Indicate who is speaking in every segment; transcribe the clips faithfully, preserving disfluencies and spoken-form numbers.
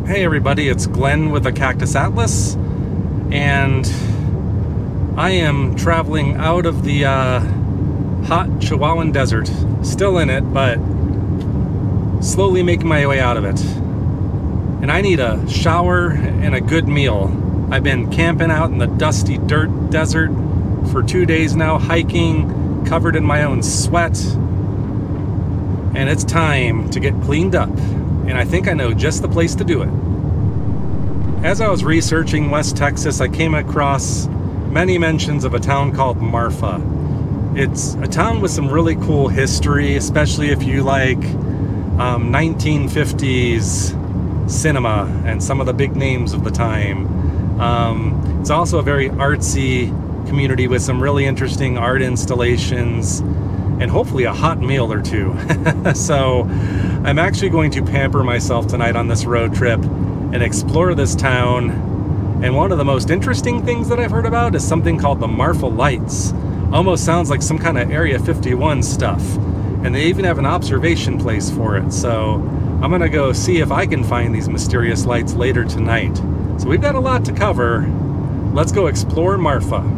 Speaker 1: Hey everybody, it's Glenn with the Cactus Atlas, and I am traveling out of the uh, hot Chihuahuan desert. Still in it, but slowly making my way out of it. And I need a shower and a good meal. I've been camping out in the dusty dirt desert for two days now, hiking, covered in my own sweat. And it's time to get cleaned up. And I think I know just the place to do it. As I was researching West Texas, I came across many mentions of a town called Marfa. It's a town with some really cool history, especially if you like um, nineteen fifties cinema and some of the big names of the time. Um, it's also a very artsy community with some really interesting art installations and hopefully a hot meal or two. So I'm actually going to pamper myself tonight on this road trip and explore this town. And one of the most interesting things that I've heard about is something called the Marfa Lights. Almost sounds like some kind of Area fifty-one stuff. And they even have an observation place for it. So I'm gonna go see if I can find these mysterious lights later tonight. So we've got a lot to cover. Let's go explore Marfa.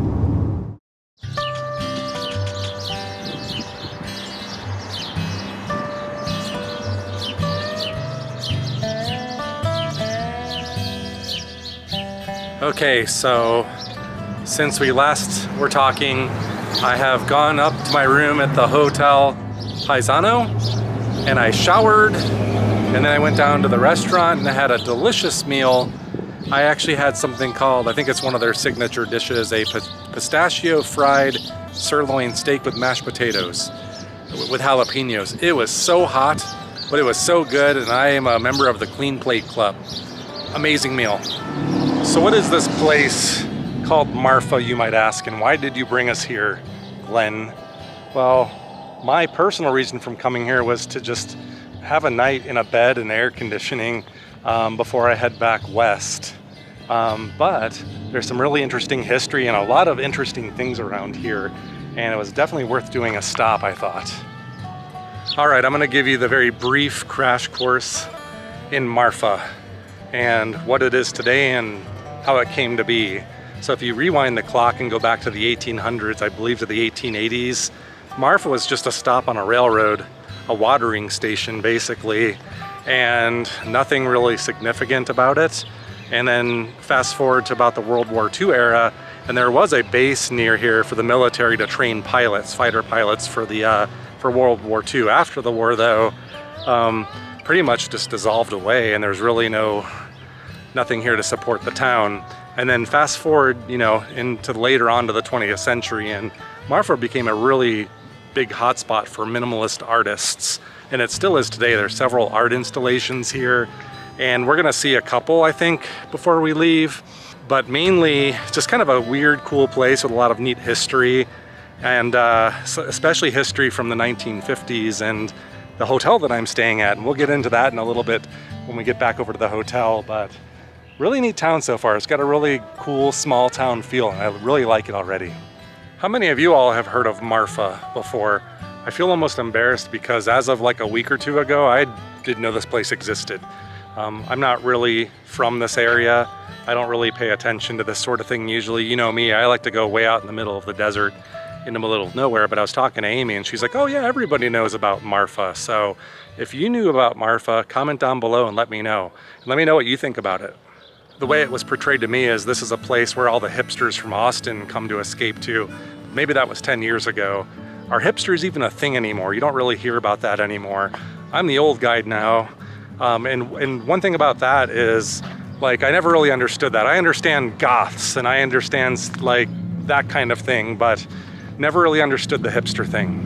Speaker 1: Okay, so since we last were talking, I have gone up to my room at the Hotel Paisano and I showered, and then I went down to the restaurant and I had a delicious meal. I actually had something called, I think it's one of their signature dishes, a pistachio fried sirloin steak with mashed potatoes with jalapenos. It was so hot, but it was so good, and I am a member of the Clean Plate Club. Amazing meal. So what is this place called Marfa, you might ask, and why did you bring us here, Glenn? Well, my personal reason from coming here was to just have a night in a bed and air conditioning um, before I head back west. Um, but there's some really interesting history and a lot of interesting things around here, and it was definitely worth doing a stop, I thought. All right, I'm gonna give you the very brief crash course in Marfa and what it is today and how it came to be. So if you rewind the clock and go back to the eighteen hundreds, I believe to the eighteen eighties, Marfa was just a stop on a railroad, a watering station basically, and nothing really significant about it. And then fast forward to about the World War Two era, and there was a base near here for the military to train pilots, fighter pilots for the uh, for World War Two. After the war though, um, pretty much just dissolved away, and there's really no nothing here to support the town. And then fast forward, you know, into later on to the twentieth century, and Marfa became a really big hotspot for minimalist artists, and it still is today. There's several art installations here, and we're gonna see a couple, I think, before we leave. But mainly, just kind of a weird, cool place with a lot of neat history, and uh, especially history from the nineteen fifties and the hotel that I'm staying at. And we'll get into that in a little bit when we get back over to the hotel. But really neat town so far. It's got a really cool small town feel, and I really like it already. How many of you all have heard of Marfa before? I feel almost embarrassed because as of like a week or two ago, I didn't know this place existed. Um, I'm not really from this area. I don't really pay attention to this sort of thing usually. You know me, I like to go way out in the middle of the desert, in the middle of nowhere. But I was talking to Amy and she's like, oh yeah, everybody knows about Marfa. So if you knew about Marfa, comment down below and let me know. And let me know what you think about it. The way it was portrayed to me is this is a place where all the hipsters from Austin come to escape to. Maybe that was ten years ago. Are hipsters even a thing anymore? You don't really hear about that anymore. I'm the old guy now. Um, and, and one thing about that is, like, I never really understood that. I understand goths and I understand like that kind of thing, but never really understood the hipster thing.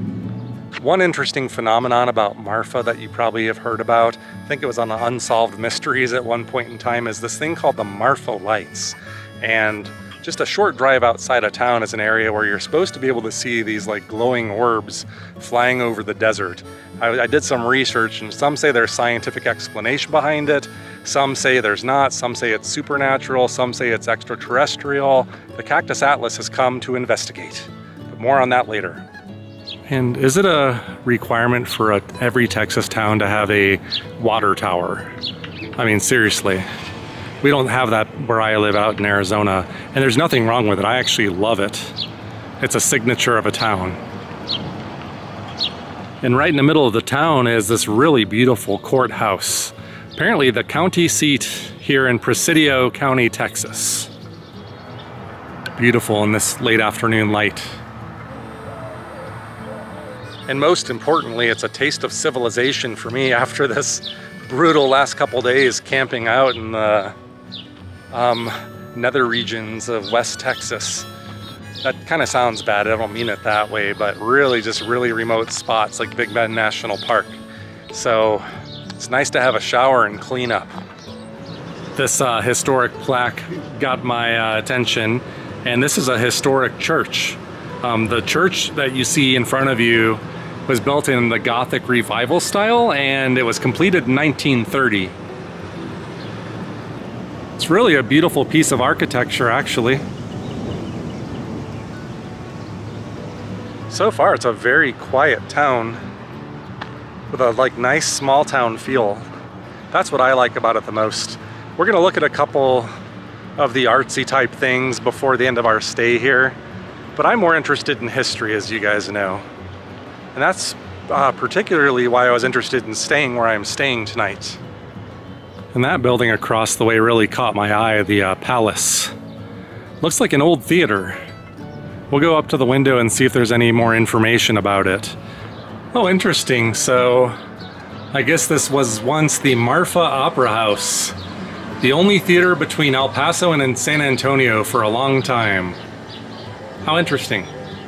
Speaker 1: One interesting phenomenon about Marfa that you probably have heard about, I think it was on the Unsolved Mysteries at one point in time, is this thing called the Marfa Lights. And just a short drive outside of town is an area where you're supposed to be able to see these like glowing orbs flying over the desert. I, I did some research, and some say there's scientific explanation behind it. Some say there's not. Some say it's supernatural. Some say it's extraterrestrial. The Cactus Atlas has come to investigate. But more on that later. And is it a requirement for a, every Texas town to have a water tower? I mean, seriously. We don't have that where I live out in Arizona, and there's nothing wrong with it. I actually love it. It's a signature of a town. And right in the middle of the town is this really beautiful courthouse. Apparently the county seat here in Presidio County, Texas. Beautiful in this late afternoon light. And most importantly, it's a taste of civilization for me after this brutal last couple days camping out in the um, nether regions of West Texas. That kind of sounds bad, I don't mean it that way, but really just really remote spots like Big Bend National Park. So it's nice to have a shower and clean up. This uh, historic plaque got my uh, attention, and this is a historic church. Um, the church that you see in front of you was built in the Gothic Revival style, and it was completed in nineteen thirty. It's really a beautiful piece of architecture, actually. So far, it's a very quiet town with a like nice small town feel. That's what I like about it the most. We're gonna look at a couple of the artsy type things before the end of our stay here, but I'm more interested in history, as you guys know. And that's uh, particularly why I was interested in staying where I'm staying tonight. And that building across the way really caught my eye, the uh, Palace. Looks like an old theater. We'll go up to the window and see if there's any more information about it. Oh, interesting. So I guess this was once the Marfa Opera House, the only theater between El Paso and in San Antonio for a long time. How interesting.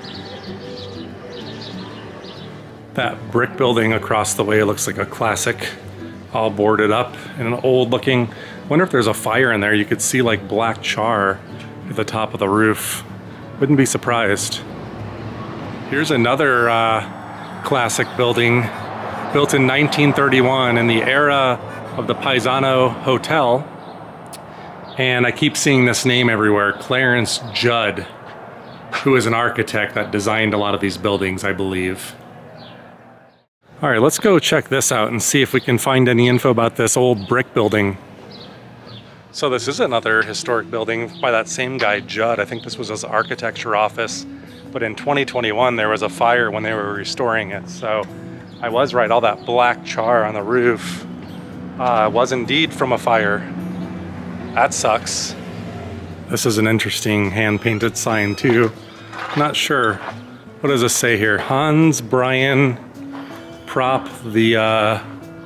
Speaker 1: That brick building across the way looks like a classic, all boarded up and an old looking. Wonder if there's a fire in there. You could see like black char at the top of the roof. Wouldn't be surprised. Here's another uh, classic building built in nineteen thirty-one in the era of the Paisano Hotel. And I keep seeing this name everywhere, Clarence Judd, who is an architect that designed a lot of these buildings, I believe. All right, let's go check this out and see if we can find any info about this old brick building. So this is another historic building by that same guy, Judd. I think this was his architecture office, but in twenty twenty-one there was a fire when they were restoring it. So I was right, all that black char on the roof uh, was indeed from a fire. That sucks. This is an interesting hand-painted sign too. Not sure. What does this say here? Hans Brian Prop, the uh,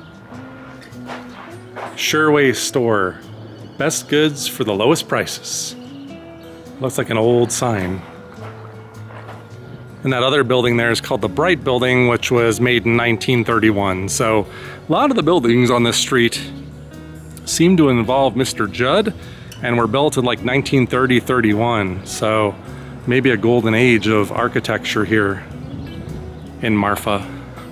Speaker 1: Sherway store. Best goods for the lowest prices. Looks like an old sign. And that other building there is called the Bright Building, which was made in nineteen thirty-one. So a lot of the buildings on this street seem to involve Mister Judd and were built in like nineteen thirty thirty-one. So maybe a golden age of architecture here in Marfa.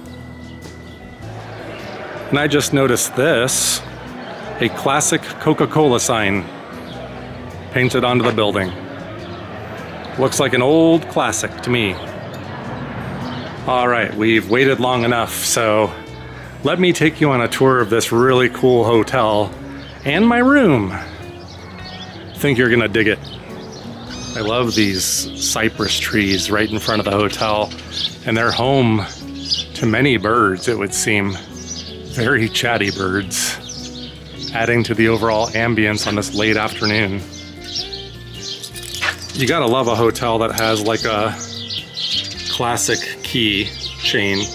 Speaker 1: And I just noticed this, a classic Coca-Cola sign painted onto the building. Looks like an old classic to me. All right, we've waited long enough, so let me take you on a tour of this really cool hotel and my room. I think you're gonna dig it. I love these cypress trees right in front of the hotel, and they're home to many birds, it would seem. Very chatty birds, adding to the overall ambience on this late afternoon. You gotta love a hotel that has like a classic key chain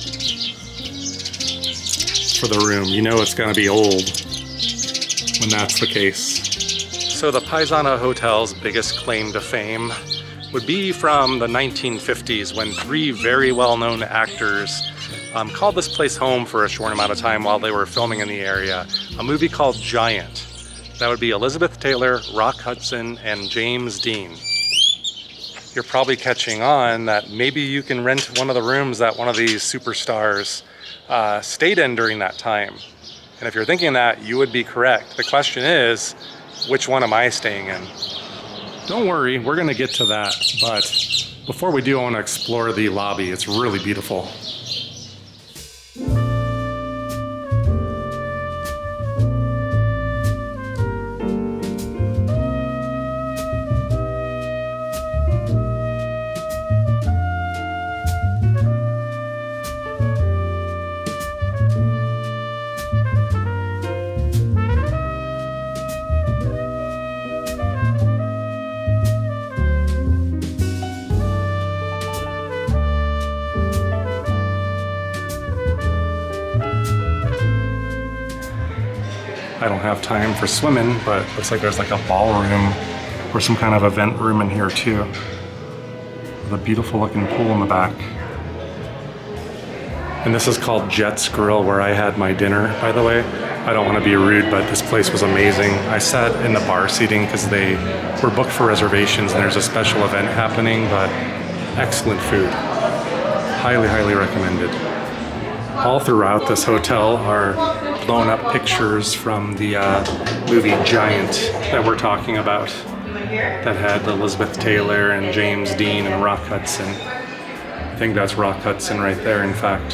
Speaker 1: for the room. You know it's gonna be old when that's the case. So the Paisano Hotel's biggest claim to fame would be from the nineteen fifties when three very well-known actors Um, called this place home for a short amount of time while they were filming in the area. A movie called Giant. That would be Elizabeth Taylor, Rock Hudson, and James Dean. You're probably catching on that maybe you can rent one of the rooms that one of these superstars uh, stayed in during that time. And if you're thinking that, you would be correct. The question is, which one am I staying in? Don't worry, we're gonna get to that. But before we do, I wanna explore the lobby. It's really beautiful. I don't have time for swimming, but looks like there's like a ballroom or some kind of event room in here too. With a beautiful looking pool in the back. And this is called Jet's Grill, where I had my dinner, by the way. I don't want to be rude, but this place was amazing. I sat in the bar seating because they were booked for reservations and there's a special event happening, but excellent food. Highly, highly recommended. All throughout this hotel are blown up pictures from the uh, movie Giant that we're talking about, that had Elizabeth Taylor and James Dean and Rock Hudson. I think that's Rock Hudson right there, in fact.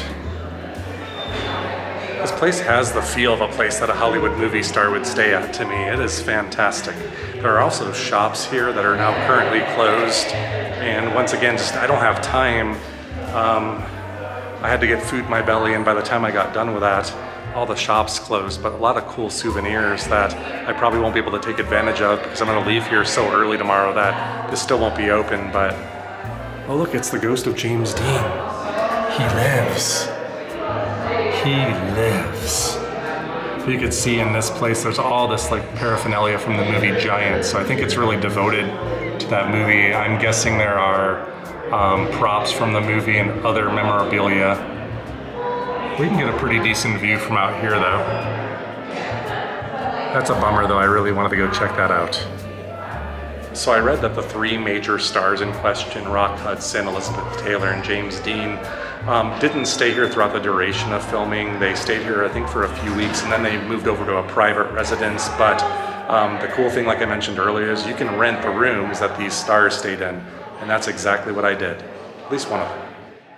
Speaker 1: This place has the feel of a place that a Hollywood movie star would stay at to me. It is fantastic. There are also shops here that are now currently closed. And once again, just I don't have time. Um, I had to get food in my belly, and by the time I got done with that, all the shops closed, but a lot of cool souvenirs that I probably won't be able to take advantage of because I'm gonna leave here so early tomorrow that this still won't be open, but oh look, it's the ghost of James Dean. He lives. He lives. You could see in this place, there's all this like paraphernalia from the movie Giant, so I think it's really devoted to that movie. I'm guessing there are um, props from the movie and other memorabilia. We can get a pretty decent view from out here though. That's a bummer though, I really wanted to go check that out. So I read that the three major stars in question, Rock Hudson, Elizabeth Taylor, and James Dean, um, didn't stay here throughout the duration of filming. They stayed here, I think, for a few weeks, and then they moved over to a private residence. But um, the cool thing, like I mentioned earlier, is you can rent the rooms that these stars stayed in, and that's exactly what I did. At least one of them.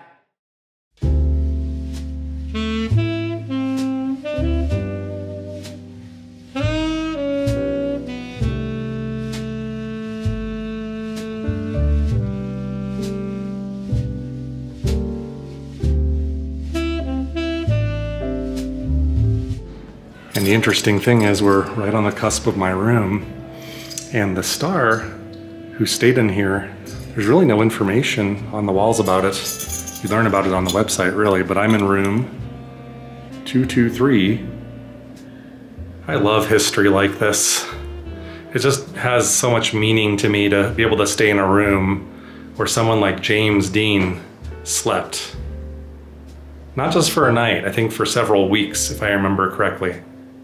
Speaker 1: And the interesting thing is we're right on the cusp of my room, and the star who stayed in here, there's really no information on the walls about it. You learn about it on the website really, but I'm in room two two three. I love history like this. It just has so much meaning to me to be able to stay in a room where someone like James Dean slept. Not just for a night, I think for several weeks, if I remember correctly.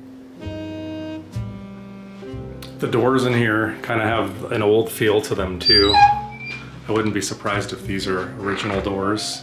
Speaker 1: The doors in here kind of have an old feel to them too. I wouldn't be surprised if these are original doors.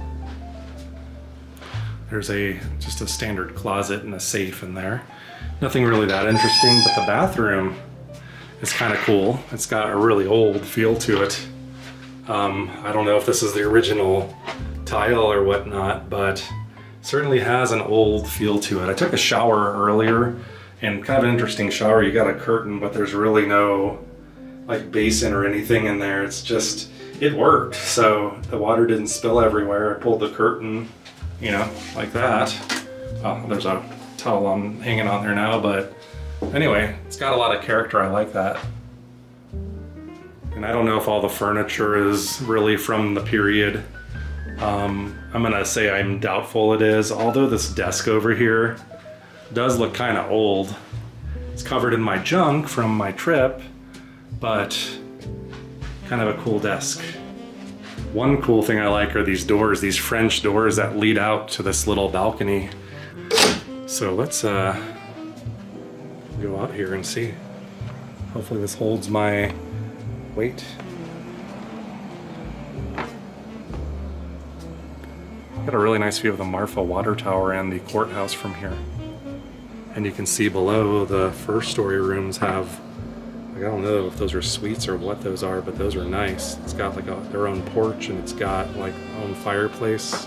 Speaker 1: There's a just a standard closet and a safe in there. Nothing really that interesting, but the bathroom is kind of cool. It's got a really old feel to it. Um, I don't know if this is the original tile or whatnot, but certainly has an old feel to it. I took a shower earlier, and kind of an interesting shower. You got a curtain, but there's really no like basin or anything in there. It's just, it worked. So the water didn't spill everywhere. I pulled the curtain, you know, like that. Oh, there's a towel on hanging on there now, but anyway, it's got a lot of character. I like that. And I don't know if all the furniture is really from the period. Um, I'm gonna say I'm doubtful it is, although this desk over here does look kind of old. It's covered in my junk from my trip, but kind of a cool desk. One cool thing I like are these doors, these French doors that lead out to this little balcony. So let's uh, go out here and see. Hopefully this holds my weight. Got a really nice view of the Marfa water tower and the courthouse from here. And you can see below, the first story rooms have, like, I don't know if those are suites or what those are, but those are nice. It's got like a, their own porch, and it's got like own fireplace.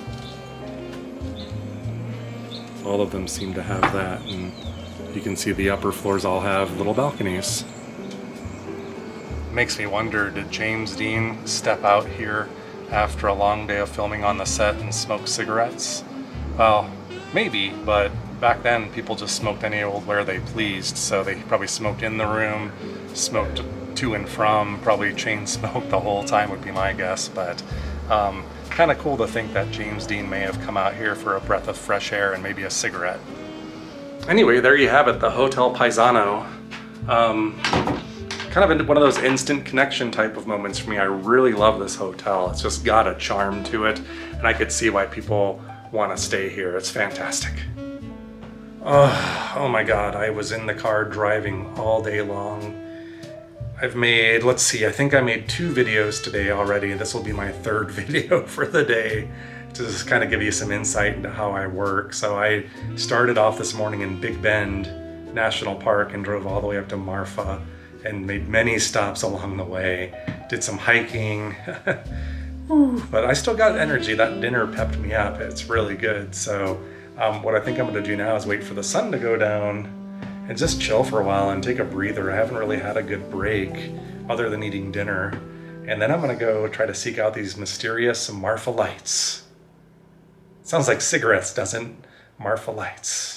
Speaker 1: All of them seem to have that, and you can see the upper floors all have little balconies. Makes me wonder, did James Dean step out here after a long day of filming on the set and smoke cigarettes? Well, maybe, but back then people just smoked any old where they pleased, so they probably smoked in the room, smoked to and from, probably chain smoked the whole time would be my guess. But um, kind of cool to think that James Dean may have come out here for a breath of fresh air and maybe a cigarette. Anyway, there you have it, the Hotel Paisano. Um, kind of one of those instant connection type of moments for me. I really love this hotel. It's just got a charm to it, and I could see why people want to stay here. It's fantastic. Oh, oh my God, I was in the car driving all day long. I've made, let's see, I think I made two videos today already. This will be my third video for the day, to just kind of give you some insight into how I work. So I started off this morning in Big Bend National Park and drove all the way up to Marfa and made many stops along the way. Did some hiking, but I still got energy. That dinner pepped me up. It's really good. So um, what I think I'm gonna do now is wait for the sun to go down and just chill for a while and take a breather. I haven't really had a good break other than eating dinner. And then I'm gonna go try to seek out these mysterious Marfa Lights. Sounds like cigarettes, doesn't? Marfa Lights.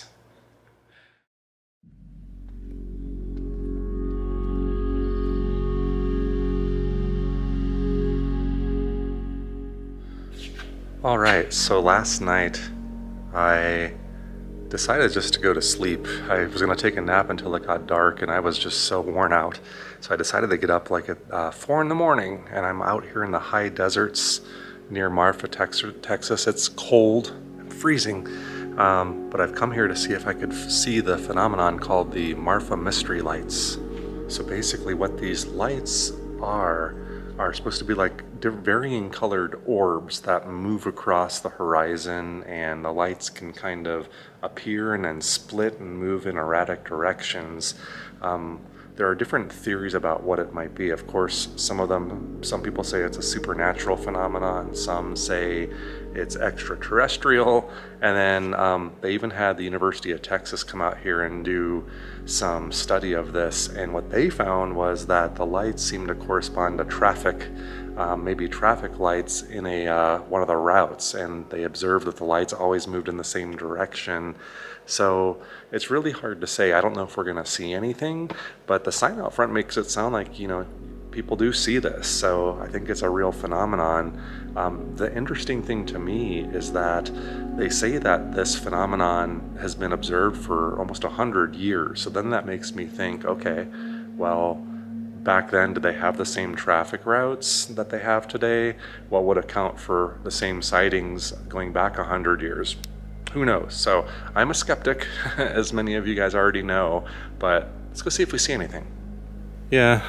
Speaker 1: All right, so last night I decided just to go to sleep. I was gonna take a nap until it got dark and I was just so worn out. So I decided to get up like at uh, four in the morning, and I'm out here in the high deserts near Marfa, Texas. It's cold and freezing, um, but I've come here to see if I could see the phenomenon called the Marfa Mystery Lights. So basically what these lights are, are supposed to be like varying colored orbs that move across the horizon, and the lights can kind of appear and then split and move in erratic directions. Um, There are different theories about what it might be. Of course, some of them, some people say it's a supernatural phenomenon, some say it's extraterrestrial, and then um, they even had the University of Texas come out here and do some study of this, and what they found was that the lights seem to correspond to traffic, um, maybe traffic lights in a uh, one of the routes, and they observed that the lights always moved in the same direction. So it's really hard to say. I don't know if we're gonna see anything, but the sign out front makes it sound like, you know, people do see this. So I think it's a real phenomenon. Um, the interesting thing to me is that they say that this phenomenon has been observed for almost a hundred years. So then that makes me think, okay, well, back then, did they have the same traffic routes that they have today? What would account for the same sightings going back a hundred years? Who knows? So I'm a skeptic, as many of you guys already know, but let's go see if we see anything. Yeah,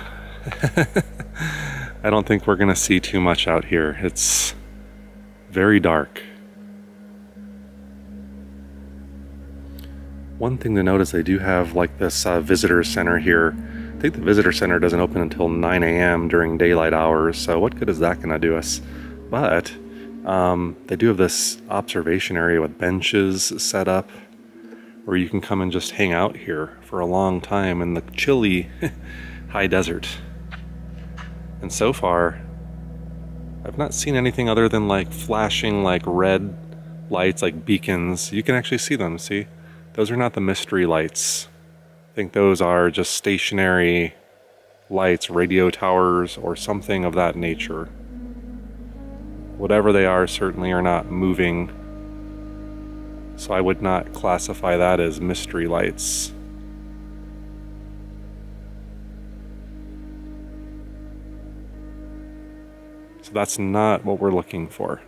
Speaker 1: I don't think we're gonna see too much out here. It's very dark. One thing to note is they do have like this uh, visitor center here. I think the visitor center doesn't open until nine A M during daylight hours, so what good is that gonna do us? But Um, they do have this observation area with benches set up where you can come and just hang out here for a long time in the chilly high desert. And so far, I've not seen anything other than like flashing like red lights, like beacons. You can actually see them, see? Those are not the mystery lights. I think those are just stationary lights, radio towers, or something of that nature. Whatever they are certainly are not moving, so I would not classify that as mystery lights. So that's not what we're looking for.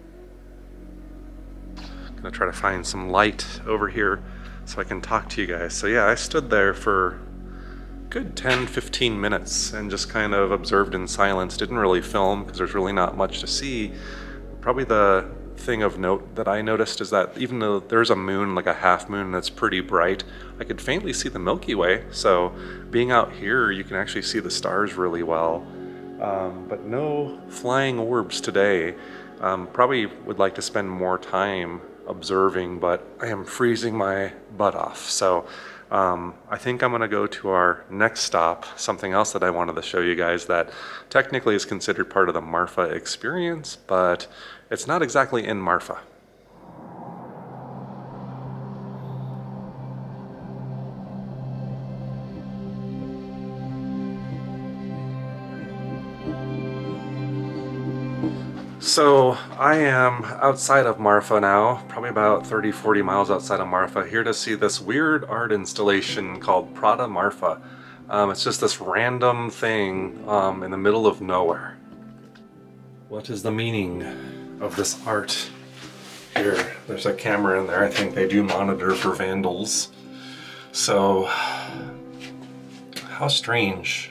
Speaker 1: I'm gonna try to find some light over here so I can talk to you guys. So yeah, I stood there for good ten fifteen minutes and just kind of observed in silence. Didn't really film because there's really not much to see. Probably the thing of note that I noticed is that even though there's a moon, like a half moon that's pretty bright, I could faintly see the Milky Way. So being out here, you can actually see the stars really well. Um, but no flying orbs today. Um, probably would like to spend more time observing, but I am freezing my butt off. So Um, I think I'm gonna go to our next stop, something else that I wanted to show you guys that technically is considered part of the Marfa experience, but it's not exactly in Marfa. So I am outside of Marfa now, probably about thirty, forty miles outside of Marfa, here to see this weird art installation called Prada Marfa. Um, it's just this random thing um, in the middle of nowhere. What is the meaning of this art? Here, there's a camera in there. I think they do monitor for vandals. So, how strange.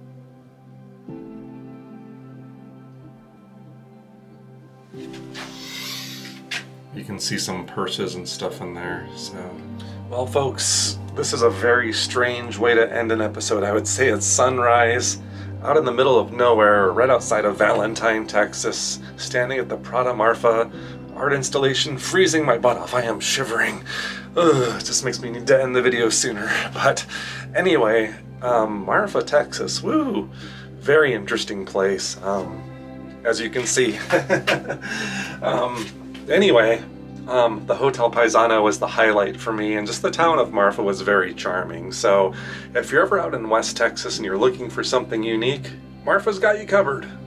Speaker 1: You can see some purses and stuff in there, so. Well folks, this is a very strange way to end an episode. I would say it's sunrise, out in the middle of nowhere, right outside of Valentine, Texas, standing at the Prada Marfa art installation, freezing my butt off. I am shivering. Ugh, it just makes me need to end the video sooner. But anyway, um, Marfa, Texas, woo! Very interesting place, um, as you can see. um, Anyway, um, the Hotel Paisano was the highlight for me, and just the town of Marfa was very charming. So if you're ever out in West Texas and you're looking for something unique, Marfa's got you covered.